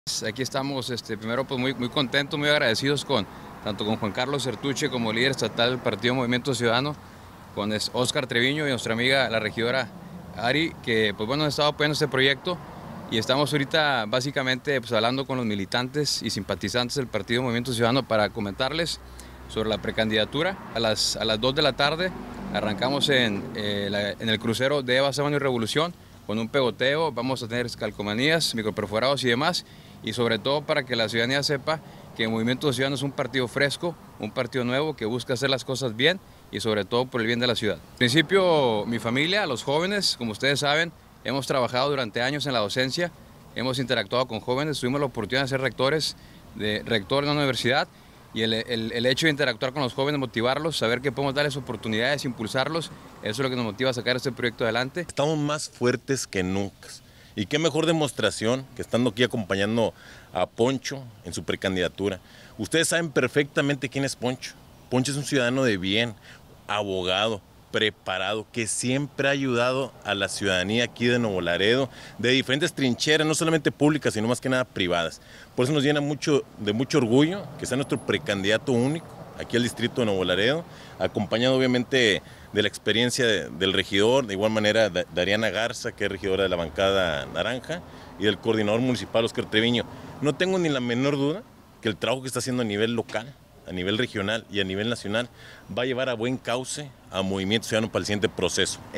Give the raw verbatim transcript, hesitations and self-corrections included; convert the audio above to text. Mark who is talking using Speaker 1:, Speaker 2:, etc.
Speaker 1: Aquí estamos, este, primero pues muy, muy contentos, muy agradecidos con tanto con Juan Carlos Sertuche como líder estatal del Partido Movimiento Ciudadano, con Óscar Treviño y nuestra amiga la regidora Ari, que pues bueno han estado apoyando este proyecto y estamos ahorita básicamente pues hablando con los militantes y simpatizantes del Partido Movimiento Ciudadano para comentarles sobre la precandidatura. A las, a las dos de la tarde arrancamos en, eh, la, en el crucero de Eva, Sábano y Revolución con un pegoteo, vamos a tener calcomanías, microperforados y demás, y sobre todo para que la ciudadanía sepa que el Movimiento Ciudadano es un partido fresco, un partido nuevo que busca hacer las cosas bien y sobre todo por el bien de la ciudad. En principio, mi familia, los jóvenes, como ustedes saben, hemos trabajado durante años en la docencia, hemos interactuado con jóvenes, tuvimos la oportunidad de ser rectores, de rector de una universidad, y el, el, el hecho de interactuar con los jóvenes, motivarlos, saber que podemos darles oportunidades, impulsarlos, eso es lo que nos motiva a sacar este proyecto adelante.
Speaker 2: Estamos más fuertes que nunca. Y qué mejor demostración que estando aquí acompañando a Poncho en su precandidatura. Ustedes saben perfectamente quién es Poncho. Poncho es un ciudadano de bien, abogado, preparado, que siempre ha ayudado a la ciudadanía aquí de Nuevo Laredo, de diferentes trincheras, no solamente públicas, sino más que nada privadas. Por eso nos llena mucho, de mucho orgullo que sea nuestro precandidato único aquí al distrito de Nuevo Laredo, acompañado obviamente de la experiencia de, del regidor, de igual manera de, de Ariana Garza, que es regidora de la bancada naranja, y del coordinador municipal Óscar Treviño. No tengo ni la menor duda que el trabajo que está haciendo a nivel local, a nivel regional y a nivel nacional va a llevar a buen cauce a Movimiento Ciudadano para el siguiente proceso.